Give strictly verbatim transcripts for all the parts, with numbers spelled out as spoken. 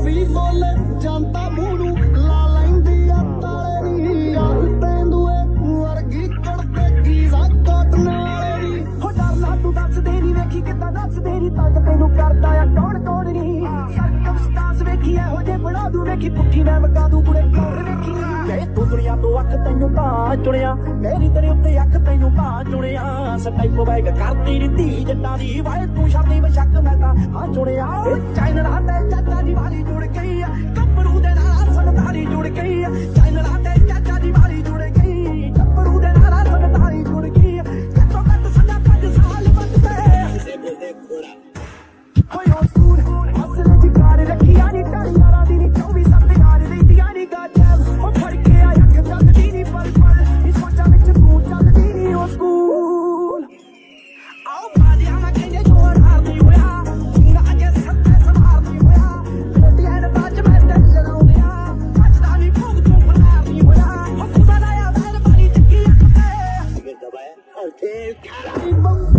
ਵੀ ਬੋਲੇ ਜਾਂਦਾ ਮੂੰਹ ਲਾ ਲੈਂਦੀ ਆ ਤਾਲੇ ਨੀ ਯਾਰ ਤੈਨੂੰ ਇੱਕ ਵਰਗੀ ਕੜਦੇ ਕੀ ਕੋਟ ਨਾਲੇ ਨੀ ਹੋ ਡਰਨਾ ਤੂੰ ਦੱਸਦੇ ਨੀ ਵੇਖੀ ਕਿੱਦਾਂ ਦੱਸਦੇ ਨੀ ਤੱਕ ਤੈਨੂੰ ਕਰਦਾ ਆ ਕੌਣ ਕੌਣ ਨੀ ਸਰਕਮਸਟਾਂਸ ਵੇਖੀ ਇਹੋ ਜੇ ਬਣਾ ਦੂ ਵੇਖੀ ਪੁੱਠੀ ਮੈਂ ਮਕਾ ਦੂ ਕੁੜੇ ਕੌਣ ਵੇਖੀ ਵੇ ਤੂੰ ਦੁਨੀਆ ਤੋਂ ਅੱਖ ਤੈਨੂੰ ਤਾਂ ਚੁਣਿਆ ਮੇਰੀ ਤੇਰੇ ਉੱਤੇ ਅੱਖ ਤੈਨੂੰ ਤਾਂ ਚੁਣਿਆ ਸਟਾਈਪ ਬੈਗ ਕਰਦੀ ਨੀ ਧੀ ਜੱਟਾਂ ਦੀ ਵਾਏ ਤੂੰ ਸ਼ਰਦੀ ਬਸ਼ੱਕ ਮੈਂ ਤਾਂ ਹਾਂ ਚੁਣਿਆ ਚਾਈਨਲ ਹੱਥੇ ਚਾਚਾ ਦੀ ਵਾਲੀ ਜੁੜ ਗਈ ਆ ਕੱਪੜੂ ਦੇ ਨਾਲ ਸੰਤਾਲੀ ਜੁੜ ਗਈ ਆ ਚਾਈਨਲ ਹੱਥੇ ਚਾਚਾ ਦੀ ਵਾਲੀ ਜੁੜ ਗਈ ਕੱਪੜੂ ਦੇ ਨਾਲ ਸੰਤਾਲੀ ਜੁੜ ਗਈ ਘੱਟੋ ਘੱਟ ਸਦਾ ਪੰਜ ਸਾਲ ਵੱਧਦੇ ਸੇ ਬੋਲਦੇ ਘੋੜਾ ਹੋਏ ਹੋ ਸਕੂਲ ਅਸਲ ਜੀ ਕਾਰ ਰੱਖੀਆਂ ਨੀ ਟਾਲੀ ਵਾਲਾ ਦੀ ਨੀ ਚੌਵੀ ਸੱਤ ਯਾਰ ਰਹਿੰਦੀਆਂ ਨੀ ਗਾਜਮ ਉਹ ਫੜ ਕੇ ਆ ਅੱਖ ਚੱਲਦੀ ਨੀ ਪਲ ਪਲ ਇਸ ਸੋਚਾਂ ਵਿੱਚ ਤੂੰ ਚੱਲਦੀ ਨੀ ਉਹ ਸਕੂਲ ਆਓ ਬਾਜਿਆਂ ਮੈਂ ਕਹਿੰਦੇ ਜੋਰ ਹਾਰਦੀ ਹੋਇਆ ਸੀਨਾ ਅੱਗੇ ਸੱਤੇ ਸਮਾਰਦੀ ਹੋਇਆ ਬੇਟੀਆਂ ਨੇ ਬਾਜ ਮੈਂ ਤੇ ਚਲਾਉਂਦਿਆ ਅੱਜਦਾ ਵੀ ਭੁੱਖ ਤੂੰ ਫਲਾਰਦੀ ਹੋਇਆ ਉਹ ਖੁਦਾ ਦਾ ਆ ਵੈਰ ਬਾਰੀ ਚੱਕੀ ਅੱਖ ਤੇ ਫਿਰ ਦਬਾਇਆ ਔਰ ਫੇਰ ਕਾਲੀ ਬੰਦੀ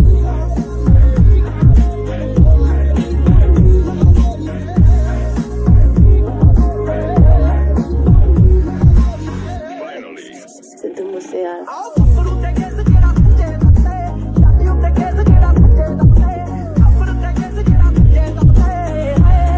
ਆਓ ਕੱਪੜੂ ਤੇ ਕਿਸ ਜਿਹੜਾ ਸੱਚੇ ਦੱਸੇ ਛਾਤੀ ਉੱਤੇ ਕਿਸ ਜਿਹੜਾ ਸੱਚੇ ਦੱਸੇ ਕੱਪੜੂ ਤੇ ਕਿਸ ਜਿਹੜਾ ਸੱਚੇ ਦੱਸੇ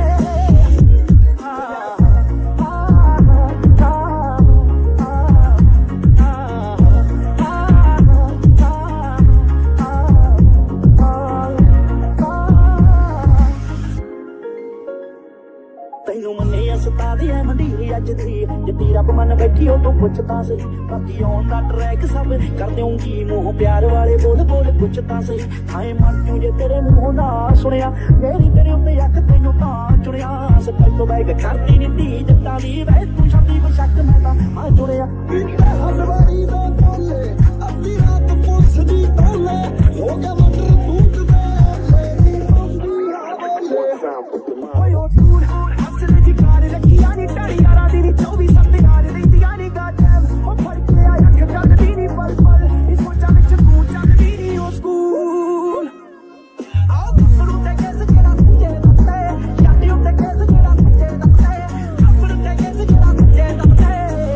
ਤੈਨੂੰ ਮੰਨੇ ਅਸਤਾਦ ਐ ਮੰਡੀਰੀ ਅੱਜ ਦੀ ਜਿੱਤੀ ਰੱਬ ਮਨ ਬੈਠੀ ਉਹ ਤੂੰ ਪੁੱਛਦਾ ਸਹੀ ਬਾਕੀ ਆਉਣ ਦਾ ਟਰੈਕ ਸਭ ਕਰ ਦੇਉਂਗੀ ਮੂੰਹ ਪਿਆਰ ਵਾਲੇ ਬੋਲ ਬੋਲ ਪੁੱਛਦਾ ਸਹੀ ਹਾਏ ਮਰ ਕਿਉਂ ਜੇ ਤੇਰੇ ਮੂੰਹੋਂ ਨਾ ਸੁਣਿਆ ਮੇਰੀ ਤੇਰੇ ਉੱਤੇ ਅੱਖ ਤੈਨੂੰ ਤਾਂ ਚੁਣਿਆ ਸੱਚਾਈ ਤੋਂ ਬੈਗ ਕਰਦੀ ਨੀ ਧੀ ਜੱਟਾਂ ਦੀ ਵੈ ਤੂੰ ਸ਼ਬਦੀ ਬਸ਼ੱਕ ਮੈਂ ਤਾਂ ਆ ਜੁੜਿਆ ਹਲਵਾਈ ਦਾ ਟੋਲੇ ਅੱਧੀ ਰਾਤ ਪੁੱਛ ਦੀ ਟੋਲੇ ਹੋ ਗਿਆ ਮਟਰ ਦੂਧ ਦੇ ਮੇਰੀ ਰੋਂਦੀ ਆ ਬੋਲੇ ਹੋਏ ਹੋ ਸਕੂਲ ਅਸਲ ਜੀ ਕਾਰ ਰੱਖੀਆਂ ਨੀ ਟਾਲੀ ਵਾਲਾ ਦੀ ਨੀ ਚੌਵੀ ਸੱਤ ਯਾਰ ਰਹਿੰਦੀਆਂ ਨੀ ਗਾਜਮ ਉਹ ਫੜ ਕੇ ਆ ਅੱਖ ਚੱਲਦੀ ਨੀ ਪਲ ਪਲ ਇਸ ਸੋਚਾਂ ਵਿੱਚ ਤੂੰ ਚੱਲਦੀ ਨੀ ਉਹ ਸਕੂਲ ਆਓ ਕੱਪੜੂ ਤੇ ਕਿਸ ਜਿਹੜਾ ਸੱਚੇ ਦੱਸੇ ਛਾਤੀ ਉੱਤੇ ਕਿਸ ਜਿਹੜਾ ਸੱਚੇ ਦੱਸੇ ਕੱਪੜੂ ਤੇ ਕਿਸ ਜਿਹੜਾ ਸੱਚੇ ਦੱਸੇ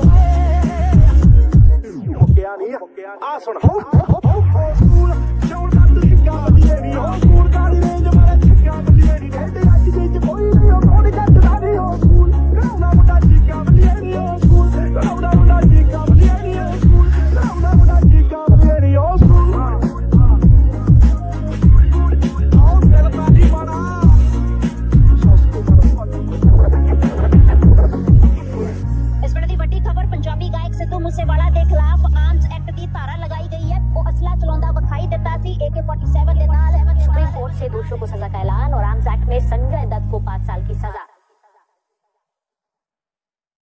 ਮੁੱਕਿਆ ਨੀ ਆ ਸੁਣ ਹੋ ਸਕੂਲ ਸ਼ੌਣ ਕੱਟ ਸਿੱਕਾ ਬੱਲੀਏ ਨੀ ਹੋ ਸਕੂਲ ਕਾਲੀ ਰੇਂਜ ਮਾਰੇ ਸਿੱਕਾ ਬੱਲੀਏ ਨੀ ਕਹਿੰਦੇ ਅੱਜ ਦੇ ਚ ਕੋਈ ਨੀ ਉਹ ਕੋਣ ਜੱਟਦਾ ਨੀ ਹੋ ਸਕੂਲ ਕਰਾਉਣਾ ਮੁੰਡਾ ਸਿੱਕਾ ਬੱਲੀਏ ਨੀ ਹੋ ਸਕੂਲ ਕਰਾਉਣਾ ਮੁੰਡਾ ਸਿੱਕਾ ਬੱਲੀਏ ਨੀ ਹੋ ਸਕੂਲ ਕਰਾਉਣਾ ਮੁੰਡਾ ਸਿੱਕਾ ਬੱਲੀਏ ਨੀ ਹੋ ਸਕੂਲ ਆਓ ਦਿਲ ਪਾਣੀ ਪਾਣਾ ਇਸ ਵੇਲੇ ਦੀ ਵੱਡੀ ਖਬਰ ਪੰਜਾਬੀ ਗਾਇਕ ਸਿੱਧੂ ਮੂਸੇਵਾਲਾ ਦੇ ਖਿਲਾਫ ਆਰਮਸ ਐਕਟ ਦੀ ਧਾਰਾ लगाई गई है। वो असला चलाਉਂਦਾ ਵਿਖਾਈ ਦਿੱਤਾ ਸੀ ए के फोर्टी सेवन के नाल सुप्रीम कोर्ट से दोषियों को सजा का ऐलान और आर्म्स एक्ट में संजय दत्त को पाँच साल की सजा।